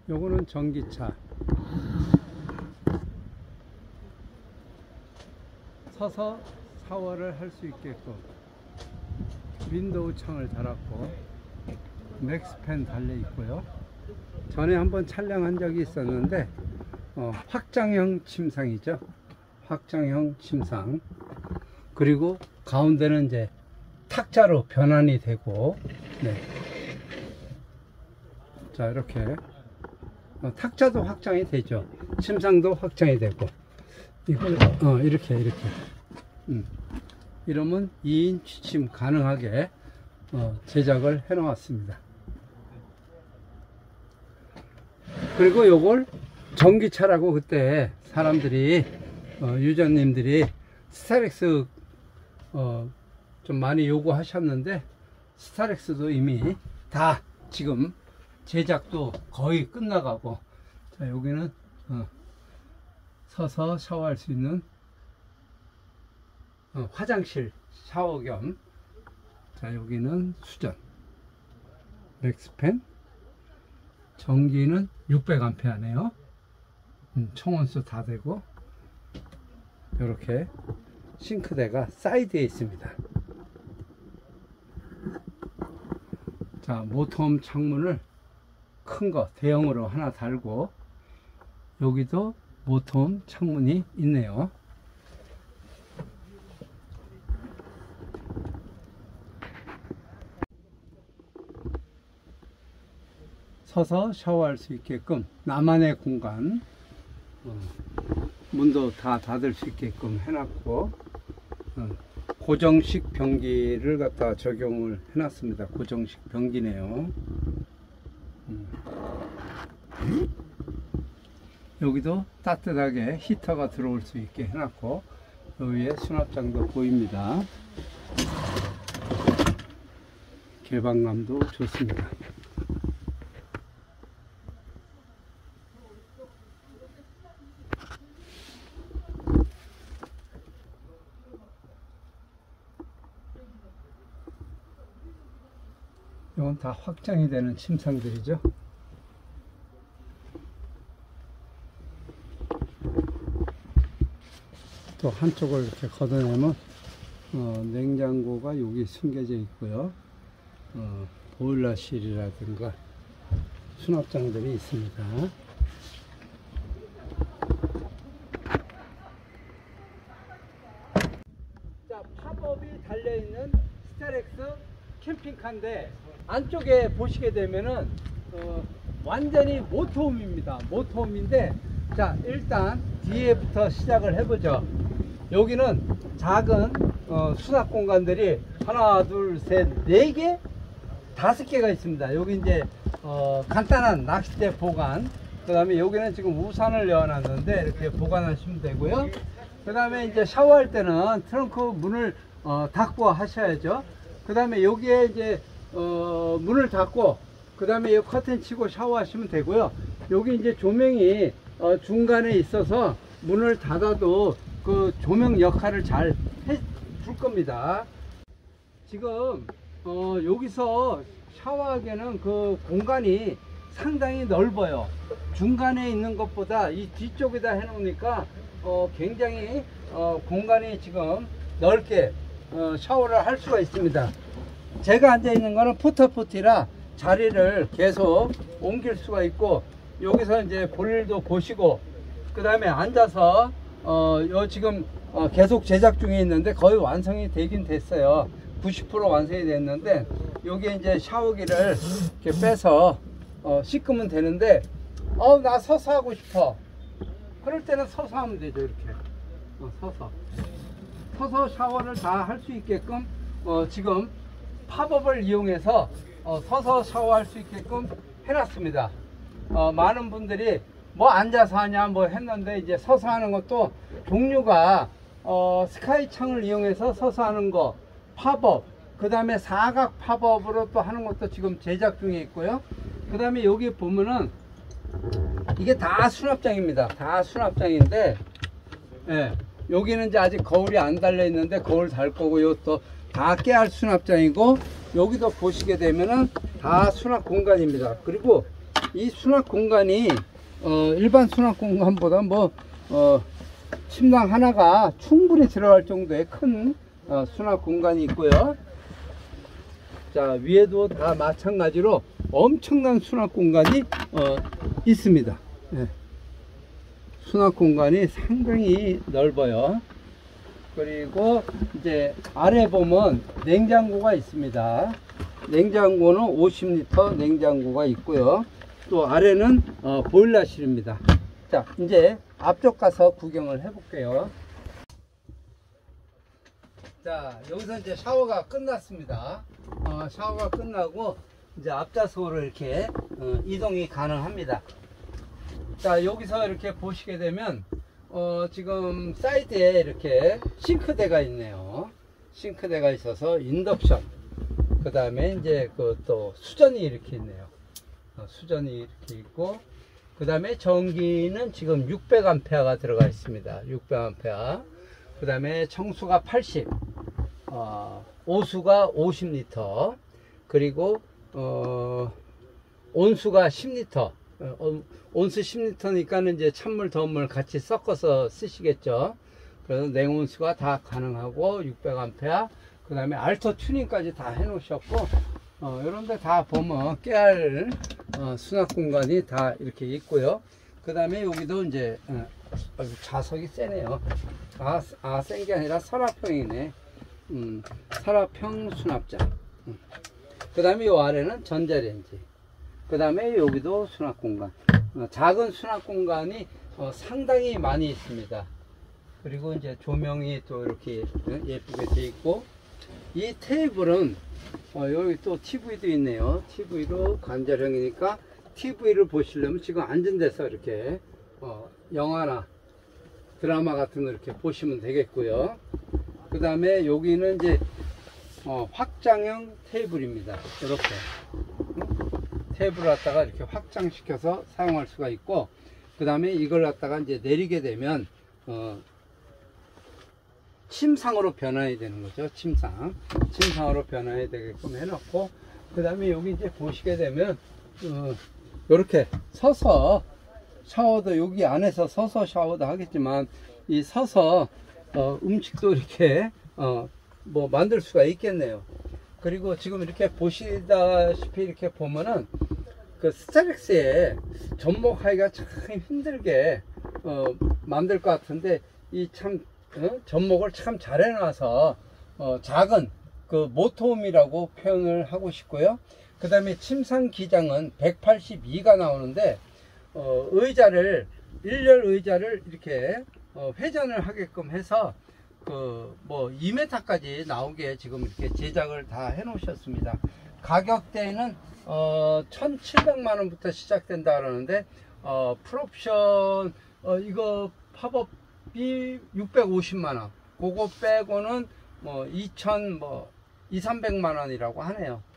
요거는 전기차. 서서 샤워를 할 수 있게끔 윈도우 창을 달았고 맥스팬 달려 있고요. 전에 한번 촬영한 적이 있었는데 확장형 침상이죠. 확장형 침상. 그리고 가운데는 이제 탁자로 변환이 되고, 네. 자, 이렇게 탁자도 확장이 되죠. 침상도 확장이 되고, 이걸 이렇게 이러면 2인 취침 가능하게 제작을 해 놓았습니다. 그리고 요걸 전기차라고 그때 사람들이 유저님들이 스타렉스 좀 많이 요구하셨는데, 스타렉스도 이미 다 지금 제작도 거의 끝나가고, 자, 여기는 서서 샤워할 수 있는 화장실 샤워 겸, 자, 여기는 수전 맥스팬. 전기는 600A네요. 청원수 다 되고, 이렇게 싱크대가 사이드에 있습니다. 자, 모터홈 창문을 큰 거 대형으로 하나 달고, 여기도 모터홈 창문이 있네요. 서서 샤워할 수 있게끔 나만의 공간, 문도 다 닫을 수 있게끔 해놨고, 고정식 변기를 갖다 적용을 해놨습니다. 고정식 변기네요. 여기도 따뜻하게 히터가 들어올 수 있게 해놨고, 여기에 수납장도 보입니다. 개방감도 좋습니다. 이건 다 확장이 되는 침상들이죠. 또 한쪽을 이렇게 걷어내면 냉장고가 여기 숨겨져 있고요. 보일러실이라든가 수납장들이 있습니다. 자, 팝업이 달려있는 스타렉스 캠핑카인데, 안쪽에 보시게 되면은 완전히 모터홈입니다. 모터홈인데, 자, 일단 뒤에부터 시작을 해보죠. 여기는 작은 수납 공간들이 하나, 둘, 셋, 네 개, 5개가 있습니다. 여기 이제 간단한 낚싯대 보관, 그 다음에 여기는 지금 우산을 넣어놨는데 이렇게 보관하시면 되고요. 그 다음에 이제 샤워할 때는 트렁크 문을 닫고 하셔야죠. 그 다음에 여기에 이제 문을 닫고, 그 다음에 이 커튼 치고 샤워하시면 되고요. 여기 이제 조명이 중간에 있어서 문을 닫아도 그 조명 역할을 잘 해줄 겁니다. 지금 여기서 샤워하기에는 그 공간이 상당히 넓어요. 중간에 있는 것보다 이 뒤쪽에다 해 놓으니까 굉장히 공간이 지금 넓게 샤워를 할 수가 있습니다. 제가 앉아 있는 거는 포터포티라 자리를 계속 옮길 수가 있고, 여기서 이제 볼일도 보시고, 그 다음에 앉아서 요 지금 계속 제작 중에 있는데 거의 완성이 되긴 됐어요. 90% 완성이 됐는데, 여기에 이제 샤워기를 이렇게 빼서 씻으면 되는데, 나 서서 하고 싶어. 그럴 때는 서서 하면 되죠. 이렇게 서서 샤워를 다 할 수 있게끔 지금 팝업을 이용해서 서서 샤워할 수 있게끔 해놨습니다. 많은 분들이 뭐 앉아서 하냐 뭐 했는데, 이제 서서 하는 것도 종류가 스카이 창을 이용해서 서서 하는 거, 팝업, 그 다음에 사각 팝업으로 또 하는 것도 지금 제작 중에 있고요. 그 다음에 여기 보면은 이게 다 수납장입니다. 다 수납장인데, 예, 여기는 이제 아직 거울이 안 달려 있는데 거울 달 거고, 이것도 다 깨알 수납장이고, 여기도 보시게 되면은 다 수납 공간입니다. 그리고 이 수납 공간이 일반 수납 공간보다 침낭 하나가 충분히 들어갈 정도의 큰 수납 공간이 있고요. 자, 위에도 다 마찬가지로 엄청난 수납 공간이 있습니다. 예. 수납 공간이 상당히 넓어요. 그리고 이제 아래 보면 냉장고가 있습니다. 냉장고는 50리터 냉장고가 있고요. 또 아래는 보일러실입니다. 자, 이제 앞쪽 가서 구경을 해 볼게요. 자, 여기서 이제 샤워가 끝났습니다. 샤워가 끝나고 이제 앞좌석으로 이렇게 이동이 가능합니다. 자, 여기서 이렇게 보시게 되면 지금 사이드에 이렇게 싱크대가 있네요. 싱크대가 있어서 인덕션, 그 다음에 이제 또 수전이 이렇게 있네요. 수전이 이렇게 있고, 그 다음에 전기는 지금 600A가 들어가 있습니다. 600A. 그 다음에 청수가 80, 오수가 50리터, 그리고 온수가 10리터. 온수 10리터니까는 이제 찬물, 더운물 같이 섞어서 쓰시겠죠. 그래서 냉온수가 다 가능하고 600A. 그 다음에 알토 튜닝까지 다 해 놓으셨고, 이런 데 다 보면 깨알 수납 공간이 다 이렇게 있고요. 그 다음에 여기도 이제 자석이 세네요. 센 게 아니라 설화평이네. 설화평 수납장. 그 다음에 이 아래는 전자레인지. 그 다음에 여기도 수납 공간. 작은 수납 공간이 상당히 많이 있습니다. 그리고 이제 조명이 또 이렇게 예쁘게 되어 있고, 이 테이블은 여기 또 TV도 있네요. TV로 관절형이니까 TV를 보시려면 지금 앉은 데서 이렇게 영화나 드라마 같은 거 이렇게 보시면 되겠고요. 그 다음에 여기는 이제 확장형 테이블입니다. 이렇게 테이블을 갖다가 이렇게 확장시켜서 사용할 수가 있고, 그 다음에 이걸 갖다가 이제 내리게 되면 침상으로 변환이 되는 거죠. 침상으로 변환이 되게끔 해놓고, 그 다음에 여기 이제 보시게 되면 이렇게 서서 샤워도 여기 안에서 서서 샤워도 하겠지만, 이 서서 음식도 이렇게 만들 수가 있겠네요. 그리고 지금 이렇게 보시다시피 이렇게 보면은 그 스타렉스에 접목하기가 참 힘들게 만들 것 같은데, 이 참 접목을 참 잘 해놔서 작은 그 모터홈이라고 표현을 하고 싶고요. 그 다음에 침상 기장은 182가 나오는데, 의자를 일렬 의자를 이렇게 회전을 하게끔 해서 2m까지 나오게 지금 이렇게 제작을 다 해 놓으셨습니다. 가격대는 1,700만원부터 시작된다 그러는데, 풀옵션 이거 팝업이 650만원, 그거 빼고는 2,300만원이라고 하네요.